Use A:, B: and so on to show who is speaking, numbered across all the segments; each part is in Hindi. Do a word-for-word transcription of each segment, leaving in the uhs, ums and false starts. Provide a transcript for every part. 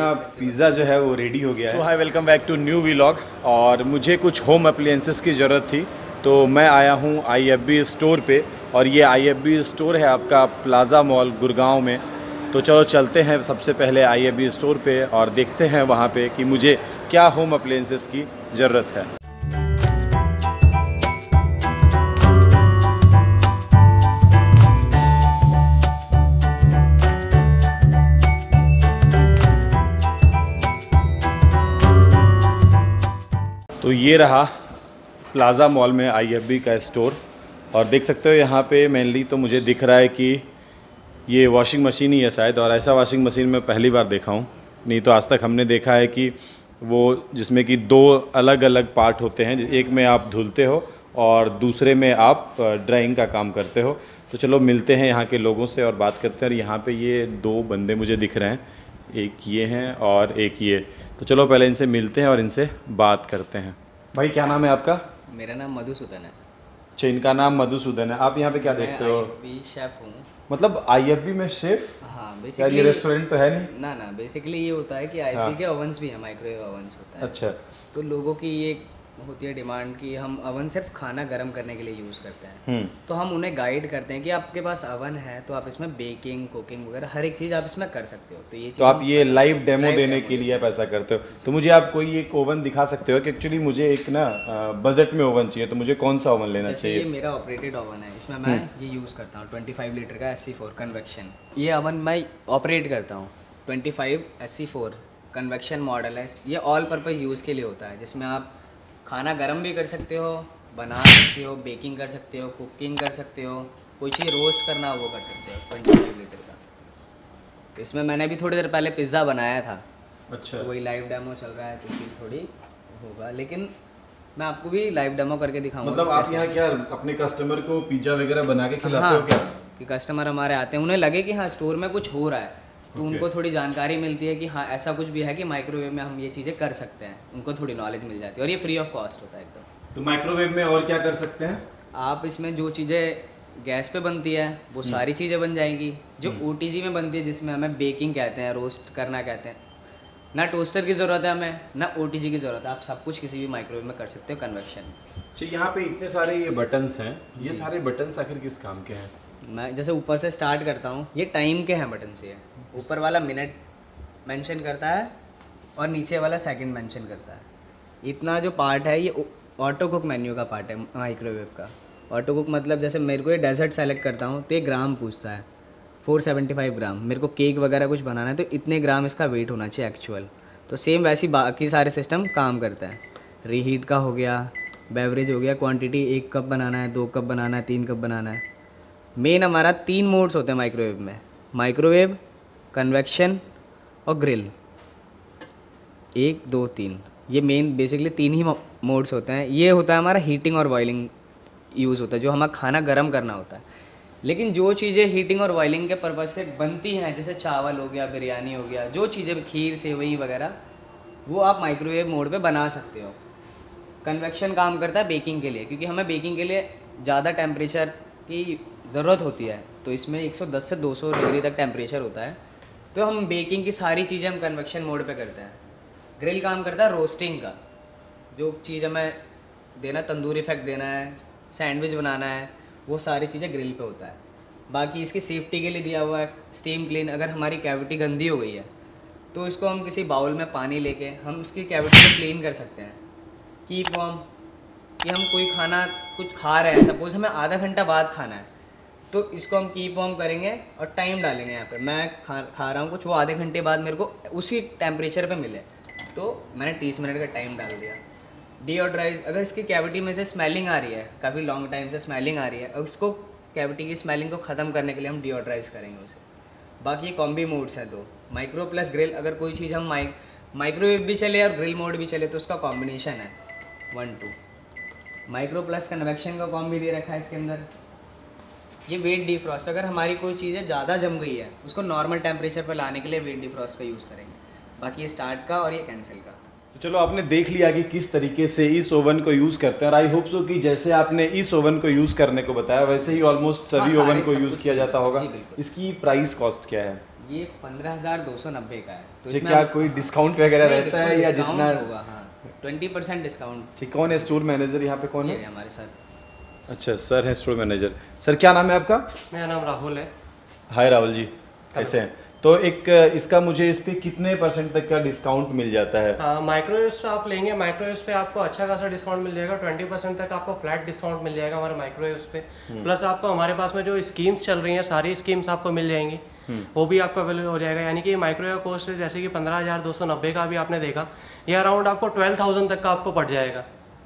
A: अपना पिज़्ज़ा जो है वो रेडी हो गया है। So hi, welcome back to new vlog. और मुझे कुछ होम अप्लायंसेस की ज़रूरत थी तो मैं आया हूँ आई एफ बी स्टोर पे, और ये आई एफ बी स्टोर है आपका प्लाज़ा मॉल गुड़गांव में। तो चलो चलते हैं सबसे पहले आई एफ बी स्टोर पे और देखते हैं वहाँ पे कि मुझे क्या होम अप्लायंसेस की ज़रूरत है। तो ये रहा प्लाज़ा मॉल में आई एफ बी का स्टोर, और देख सकते हो यहाँ पे मेनली तो मुझे दिख रहा है कि ये वॉशिंग मशीन ही है शायद, और ऐसा वॉशिंग मशीन मैं पहली बार देखा हूँ। नहीं तो आज तक हमने देखा है कि वो जिसमें कि दो अलग अलग पार्ट होते हैं, एक में आप धुलते हो और दूसरे में आप ड्राइंग का काम करते हो। तो चलो मिलते हैं यहाँ के लोगों से और बात करते हैं। और यहाँ पे ये दो बंदे मुझे दिख रहे हैं, एक ये हैं और एक ये। तो चलो पहले इनसे मिलते हैं और इनसे बात करते हैं। भाई क्या नाम है आपका?
B: मेरा नाम मधुसूदन है।
A: अच्छा, इनका नाम मधुसूदन है। आप यहाँ पे क्या देखते हो?
B: मैं शेफ हूँ।
A: मतलब आई एफ बी में शेफ?
B: हाँ,
A: बेसिकली ये रेस्टोरेंट तो है नहीं
B: ना ना बेसिकली ये होता है कि आई एफ बी के ओवंस भी है, माइक्रोवेव ओवंस होता है।
A: अच्छा।
B: तो लोगों की ये होती है डिमांड कि हम अवन सिर्फ खाना गर्म करने के लिए यूज़ करते हैं, तो हम उन्हें गाइड करते हैं कि आपके पास अवन है तो आप इसमें बेकिंग, कुकिंग वगैरह हर एक चीज़ आप इसमें कर सकते हो। तो ये
A: तो आप ये लाइव डेमो देने के लिए आप ऐसा करते हो। तो मुझे आप कोई एक ओवन दिखा सकते हो कि एक्चुअली मुझे एक ना बजट में ओवन चाहिए, तो मुझे कौन सा ओवन लेना चाहिए?
B: ये मेरा ऑपरेटेड ओवन है, इसमें मैं ये यूज़ करता हूँ ट्वेंटी फाइव लीटर का एस सी फोर कन्वेक्शन। ये ओवन मैं ऑपरेट करता हूँ twenty five S C four convection model है। ये ऑल पर्पज़ यूज़ के लिए होता है, जिसमें आप खाना गर्म भी कर सकते हो, बना सकते हो, बेकिंग कर सकते हो, कुकिंग कर सकते हो, कोई चीज़ रोस्ट करना वो कर सकते हो। ट्वेंटी फाइव लीटर का। तो इसमें मैंने भी थोड़ी देर पहले पिज़्ज़ा बनाया था। अच्छा। तो वही लाइव डेमो चल रहा है, तो चीज़ थोड़ी होगा, लेकिन मैं आपको भी लाइव डेमो करके दिखाऊंगा।
A: मतलब आप यहाँ क्या अपने कस्टमर को पिज़्ज़ा वगैरह बना के खिलाते हाँ, हो क्या?
B: कि कस्टमर हमारे आते हैं, उन्हें लगे कि हाँ स्टोर में कुछ हो रहा है, तो okay. उनको थोड़ी जानकारी मिलती है कि हाँ ऐसा कुछ भी है कि माइक्रोवेव में हम ये चीज़ें कर सकते हैं, उनको थोड़ी नॉलेज मिल जाती है। और ये फ्री ऑफ कॉस्ट होता है एकदम। तो
A: माइक्रोवेव में और क्या कर सकते हैं
B: आप? इसमें जो चीज़ें गैस पे बनती है वो सारी चीज़ें बन जाएंगी। जो ओ टी जी में बनती है, जिसमें हमें बेकिंग कहते हैं, रोस्ट करना कहते हैं, ना टोस्टर की ज़रूरत है हमें, ना ओ टी जी की ज़रूरत है। आप सब कुछ किसी भी माइक्रोवेव में कर सकते हो कन्वेक्शन।
A: अच्छा, यहाँ पे इतने सारे ये बटन्स हैं, ये सारे बटन्स आखिर किस काम के हैं?
B: मैं जैसे ऊपर से स्टार्ट करता हूँ, ये टाइम के हैं बटन से। ऊपर वाला मिनट मेंशन करता है और नीचे वाला सेकंड मेंशन करता है। इतना जो पार्ट है ये ऑटो कुक मेन्यू का पार्ट है माइक्रोवेव का। ऑटो कुक मतलब जैसे मेरे को ये डेजर्ट सेलेक्ट करता हूँ तो ये ग्राम पूछता है, फोर सेवेंटी फाइव ग्राम। मेरे को केक वगैरह कुछ बनाना है तो इतने ग्राम इसका वेट होना चाहिए एक्चुअल। तो सेम वैसे बाकी सारे सिस्टम काम करता है। रीहीट का हो गया, बेवरेज हो गया, क्वान्टिटी एक कप बनाना है, दो कप बनाना है, तीन कप बनाना है। मेन हमारा तीन मोड्स होते हैं माइक्रोवेव में, माइक्रोवेव, कन्वेक्शन और ग्रिल। एक दो तीन, ये मेन बेसिकली तीन ही मोड्स होते हैं। ये होता है हमारा हीटिंग और बॉइलिंग यूज़ होता है, जो हमारा खाना गर्म करना होता है। लेकिन जो चीज़ें हीटिंग और बॉइलिंग के पर्पज़ से बनती हैं, जैसे चावल हो गया, बिरयानी हो गया, जो चीज़ें खीर, सेवई वगैरह, वो आप माइक्रोवेव मोड पे बना सकते हो। कन्वेक्शन काम करता है बेकिंग के लिए, क्योंकि हमें बेकिंग के लिए ज़्यादा टेम्परेचर की ज़रूरत होती है। तो इसमें एक सौ दस से दो सौ डिग्री तक टेम्परेचर होता है, तो हम बेकिंग की सारी चीज़ें हम कन्वेक्शन मोड पे करते हैं। ग्रिल काम करता है रोस्टिंग का, जो चीज़ हमें देना, तंदूरी इफेक्ट देना है, सैंडविच बनाना है, वो सारी चीज़ें ग्रिल पे होता है। बाकी इसकी सेफ्टी के लिए दिया हुआ है स्टीम क्लीन। अगर हमारी कैविटी गंदी हो गई है तो इसको हम किसी बाउल में पानी लेके हम इसकी कैविटी को क्लीन कर सकते हैं। कीप वार्म, कि हम कोई खाना कुछ खा रहे हैं, सपोज हमें आधा घंटा बाद खाना है, तो इसको हम कीप वार्म करेंगे और टाइम डालेंगे यहाँ पे। मैं खा खा रहा हूँ कुछ, वो आधे घंटे बाद मेरे को उसी टेम्परेचर पे मिले, तो मैंने तीस मिनट का टाइम डाल दिया। डीऑड्राइज, अगर इसकी कैविटी में से स्मेलिंग आ रही है, काफ़ी लॉन्ग टाइम से स्मेलिंग आ रही है, और उसको कैविटी की स्मेलिंग को ख़त्म करने के लिए हम डीऑड्राइज करेंगे उसे। बाकी कॉम्बी मोड्स हैं दो, माइक्रो प्लस ग्रिल। अगर कोई चीज़ हम माइक माइक्रोवेव भी चले और ग्रिल मोड भी चले तो उसका कॉम्बिनेशन है one two. Micro plus convection का कॉम्बी दे रखा है इसके अंदर। ये वेट डिफ्रॉस्ट, अगर हमारी कोई चीज़ें ज़्यादा जम गई है उसको नॉर्मल टेम्परेचर पर लाने के लिए वेट डिफ्रॉस्ट का यूज़ करेंगे। बाकी ये स्टार्ट का और ये कैंसिल का।
A: तो चलो आपने देख लिया कि किस तरीके से इस ओवन को यूज़ करते हैं, और आई होप सो कि जैसे आपने इस ओवन को यूज़ करने को बताया वैसे ही ऑलमोस्ट सभी ओवन को यूज़ किया जाता होगा। इसकी प्राइस कॉस्ट क्या है?
B: ये पंद्रह हज़ार दो सौ नब्बे का है। तो
A: इसमें क्या कोई डिस्काउंट वगैरह रहता है या जितना
B: होगा? हाँ, ट्वेंटी परसेंट डिस्काउंट।
A: ठीक। कौन है स्टोर मैनेजर यहाँ पे, कौन है?
B: हमारे सर।
A: अच्छा, सर है स्टोर मैनेजर। सर क्या नाम है आपका?
C: मेरा नाम राहुल है।
A: हाय राहुल जी, कैसे हैं? तो एक इसका मुझे इस पे कितने परसेंट तक का डिस्काउंट मिल जाता है?
C: हाँ, माइक्रोवेव आप लेंगे, माइक्रोवेव पे आपको अच्छा खासा डिस्काउंट मिल जाएगा। ट्वेंटी परसेंट तक आपको फ्लैट डिस्काउंट मिल जाएगा हमारे माइक्रोवेव पे। प्लस आपको हमारे पास में जो स्कीम्स चल रही हैं सारी स्कीम्स आपको मिल जाएंगी, वो भी आपको अवेलेबल हो जाएगा। यानी कि माइक्रोवेव कोस्ट जैसे कि पंद्रह हज़ार दो सौ नब्बे का भी आपने देखा, ये अराउंड आपको ट्वेल्व थाउजेंड तक का आपको पड़ जाएगा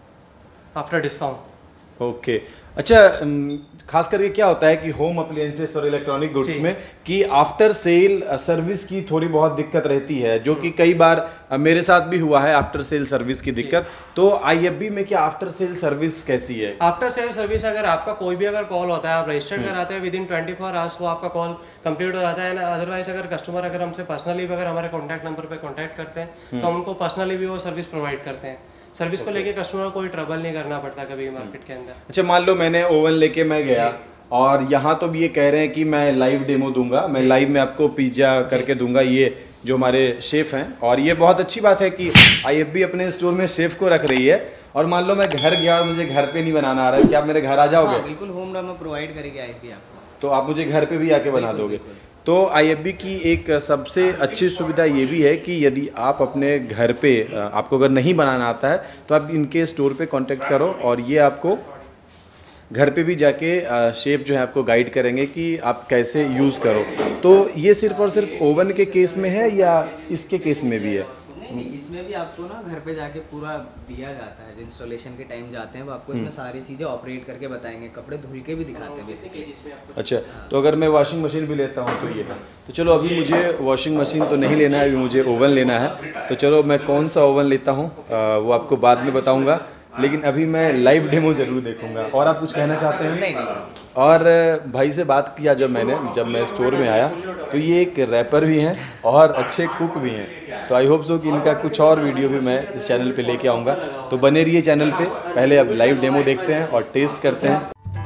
C: आफ्टर डिस्काउंट।
A: ओके। अच्छा, खास करके क्या होता है कि होम अप्लायंसेस और इलेक्ट्रॉनिक गुड्स में कि आफ्टर सेल सर्विस की थोड़ी बहुत दिक्कत रहती है, जो कि कई बार मेरे साथ भी हुआ है आफ्टर सेल सर्विस की दिक्कत। तो आईएफबी में क्या आफ्टर सेल सर्विस कैसी है?
C: आफ्टर सेल सर्विस अगर आपका कोई भी अगर कॉल होता है, आप रजिस्टर्ड कराते हैं within twenty four hours वो आपका कॉल कंप्लीट हो जाता है ना। अदरवाइज अगर कस्टमर अगर हमसे पर्सनली अगर हमारे कॉन्टैक्ट नंबर पर कॉन्टैक्ट करते हैं तो हम उनको पर्सनली भी वो सर्विस प्रोवाइड करते हैं। सर्विस को लेके कस्टमर को कोई ट्रबल नहीं करना पड़ता कभी मार्केट के अंदर।
A: अच्छा, मान लो मैंने ओवन लेके मैं गया और यहाँ तो ये कह रहे हैं कि मैं लाइव डेमो दूंगा, मैं लाइव में आपको पिज्जा करके दूंगा, ये जो हमारे शेफ हैं। और ये बहुत अच्छी बात है कि आईएफबी अपने स्टोर में शेफ को रख रही है। और मान लो मैं घर गया और मुझे घर पे नहीं बनाना आ रहा है, क्या आप मेरे घर आ जाओगे?
B: हाँ, बिल्कुल, होम डेमो प्रोवाइड करेगी आईएफबी आपको।
A: तो आप मुझे घर पे भी आके बना दोगे? तो आईएफबी की एक सबसे अच्छी सुविधा ये भी है कि यदि आप अपने घर पे, आपको अगर नहीं बनाना आता है तो आप इनके स्टोर पे कांटेक्ट करो और ये आपको घर पे भी जाके शेफ जो है आपको गाइड करेंगे कि आप कैसे यूज़ करो। तो ये सिर्फ और सिर्फ ओवन के केस में है या इसके केस में भी है?
B: नहीं नहीं, इसमें भी आपको ना घर पे जाके पूरा दिया जाता है। जो इंस्टॉलेशन के टाइम जाते हैं वो आपको इसमें सारी चीज़ें ऑपरेट करके बताएंगे, कपड़े धुल के भी दिखाते हैं बेसिकली।
A: अच्छा, तो अगर मैं वॉशिंग मशीन भी लेता हूँ तो ये है। तो चलो, अभी मुझे वॉशिंग मशीन तो नहीं लेना है, अभी मुझे ओवन लेना है। तो चलो, मैं कौन सा ओवन लेता हूँ वो आपको बाद में बताऊँगा, लेकिन अभी मैं लाइव डेमो ज़रूर देखूंगा। और आप कुछ कहना चाहते हैं?
B: नहीं नहीं।
A: और भाई से बात किया जब मैंने जब मैं स्टोर में आया तो ये एक रैपर भी हैं और अच्छे कुक भी हैं। तो आई होप सो कि इनका कुछ और वीडियो भी मैं इस चैनल पे लेके आऊँगा। तो बने रहिए चैनल पे। पहले अब लाइव डेमो देखते हैं और टेस्ट करते हैं।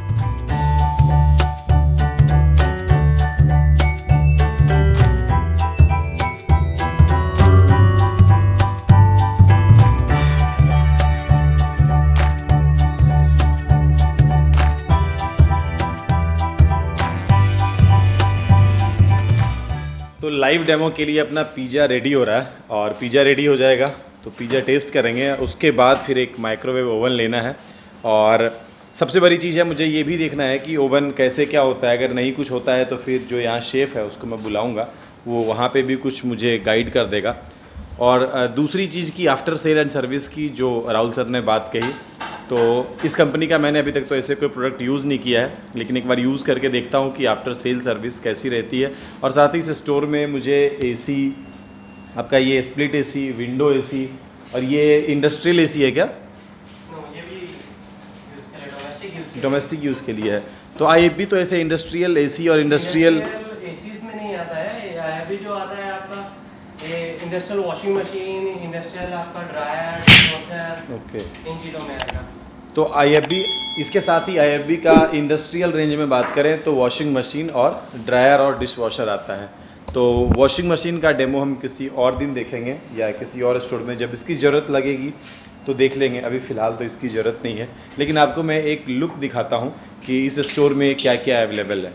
A: तो लाइव डेमो के लिए अपना पिज़्ज़ा रेडी हो रहा है और पिज़्ज़ा रेडी हो जाएगा तो पिज़्ज़ा टेस्ट करेंगे। उसके बाद फिर एक माइक्रोवेव ओवन लेना है और सबसे बड़ी चीज़ है मुझे ये भी देखना है कि ओवन कैसे क्या होता है। अगर नहीं कुछ होता है तो फिर जो यहाँ शेफ़ है उसको मैं बुलाऊँगा, वो वहाँ पे भी कुछ मुझे गाइड कर देगा। और दूसरी चीज़ की आफ्टर सेल एंड सर्विस की जो राहुल सर ने बात कही, तो इस कंपनी का मैंने अभी तक तो ऐसे कोई प्रोडक्ट यूज़ नहीं किया है, लेकिन एक बार यूज़ करके देखता हूँ कि आफ्टर सेल सर्विस कैसी रहती है। और साथ ही इस स्टोर में मुझे एसी, आपका ये स्प्लिट एसी, विंडो एसी और ये इंडस्ट्रियल एसी है क्या?
C: ये भी
A: डोमेस्टिक यूज़ के लिए है। तो आईएफबी तो ऐसे इंडस्ट्रियल एसी और इंडस्ट्रियल
C: एसीज में नहीं आता है। आईएफबी जो आता है आपका इंडस्ट्रियल वॉशिंग मशीन, इंडस्ट्रियल आपका ड्रायर, डिशवॉशर,
A: ओके,
C: इन चीज़ों में आएगा।
A: तो आईएफबी, इसके साथ ही आईएफबी का इंडस्ट्रियल रेंज में बात करें तो वॉशिंग मशीन और ड्रायर और डिशवॉशर आता है। तो वॉशिंग मशीन का डेमो हम किसी और दिन देखेंगे या किसी और स्टोर में जब इसकी ज़रूरत लगेगी तो देख लेंगे। अभी फ़िलहाल तो इसकी ज़रूरत नहीं है, लेकिन आपको मैं एक लुक दिखाता हूँ कि इस स्टोर में क्या क्या अवेलेबल है।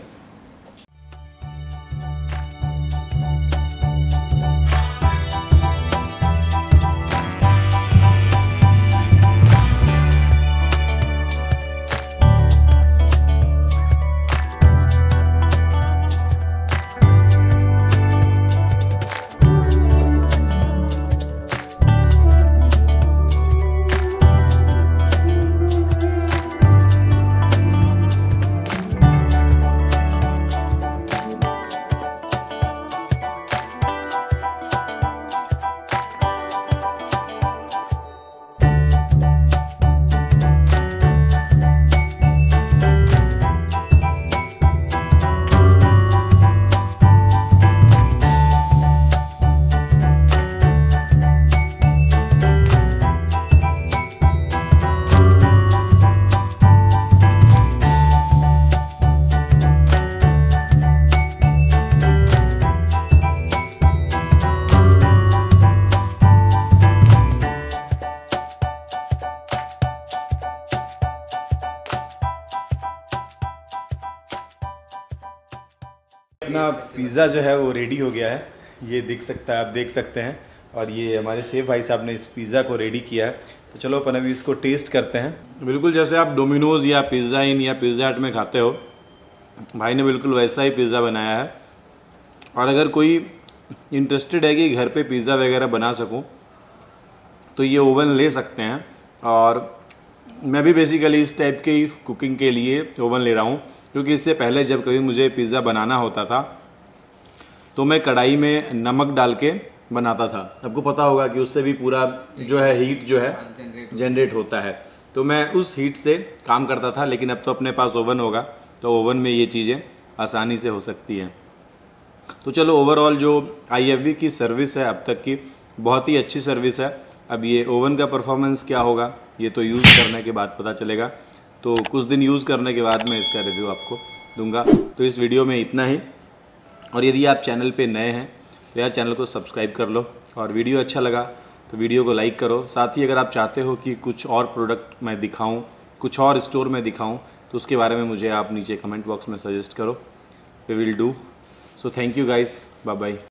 A: अपना पिज़्ज़ा जो है वो रेडी हो गया है, ये दिख सकता है, आप देख सकते हैं। और ये हमारे शेफ भाई साहब ने इस पिज़्ज़ा को रेडी किया है। तो चलो अपन अभी इसको टेस्ट करते हैं। बिल्कुल जैसे आप डोमिनोज़ या पिज़्ज़ा इन या पिज़्ज़ा हट में खाते हो, भाई ने बिल्कुल वैसा ही पिज़्ज़ा बनाया है। और अगर कोई इंटरेस्टेड है कि घर पे पिज़्ज़ा वगैरह बना सकूं, तो ये ओवन ले सकते हैं। और मैं भी बेसिकली इस टाइप के ही कुकिंग के लिए ओवन ले रहा हूँ, क्योंकि इससे पहले जब कभी मुझे पिज़्ज़ा बनाना होता था तो मैं कढ़ाई में नमक डाल के बनाता था। आपको पता होगा कि उससे भी पूरा जो है हीट जो है जनरेट होता है, तो मैं उस हीट से काम करता था। लेकिन अब तो अपने पास ओवन होगा, तो ओवन में ये चीज़ें आसानी से हो सकती हैं। तो चलो, ओवरऑल जो आई एफ बी की सर्विस है अब तक की, बहुत ही अच्छी सर्विस है। अब ये ओवन का परफॉर्मेंस क्या होगा ये तो यूज़ करने के बाद पता चलेगा। तो कुछ दिन यूज़ करने के बाद मैं इसका रिव्यू आपको दूंगा। तो इस वीडियो में इतना ही। और यदि आप चैनल पे नए हैं तो यार चैनल को सब्सक्राइब कर लो, और वीडियो अच्छा लगा तो वीडियो को लाइक करो। साथ ही अगर आप चाहते हो कि कुछ और प्रोडक्ट मैं दिखाऊँ, कुछ और स्टोर में दिखाऊँ, तो उसके बारे में मुझे आप नीचे कमेंट बॉक्स में सजेस्ट करो, we will do. So thank you guys, bye bye.